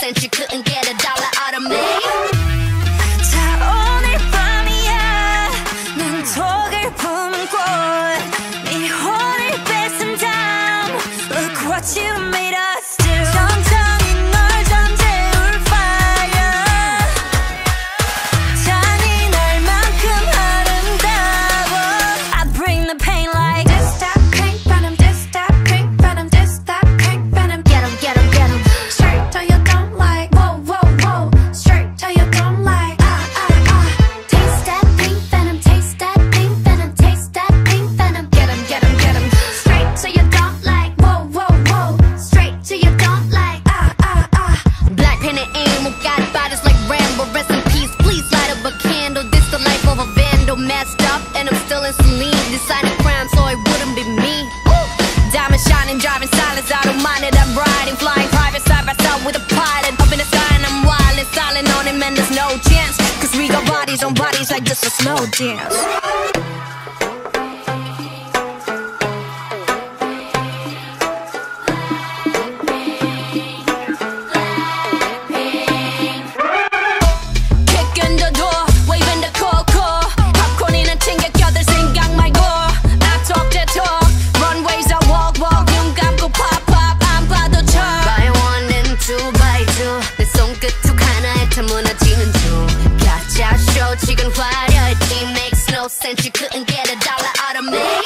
sense you couldn't get a dollar out of me. 자 오늘 밤이야 난 독을 품은 꽃네 혼을 뺏은 다음 Look what you made us do 천천히 널 잠재울 fire 잔인할 만큼 아름다워 I bring the pain like This that pink venom This that pink venom This that pink venom Get 'em, get 'em, get 'em. Straight till you don't like Whoa, whoa, whoa Straight till you don't like Taste that pink venom, taste that pink venom, taste that pink venom. Get 'em, get 'em, get 'em Straight till you don't like. Whoa, whoa, whoa Straight till you don't like. Blackpink and emo got bodies like Rambo. Rest in peace, please light up a candle. This the life of a vandal, messed up, and I'm still in saline. Deciding crime, so it wouldn't be me. Diamond shining, driving silence, I don't mind it. I'm riding, flying private side by side with a pilot. Up in the sky and I'm wild and styling on him, and there's no chance. Cause we got bodies on bodies like just a slow dance. Kicking the door, waving the cocoa popcorn이나 챙겨 껴들 생각 말고 I talk that talk Runways I walk walk 눈 감고 pop pop 안 봐도 쳐 By one and two by two 내 손끝 툭 하나에 다 무너지는 중 가짜 쇼 지금 화려해 It makes no sense you couldn't get a dollar out of me.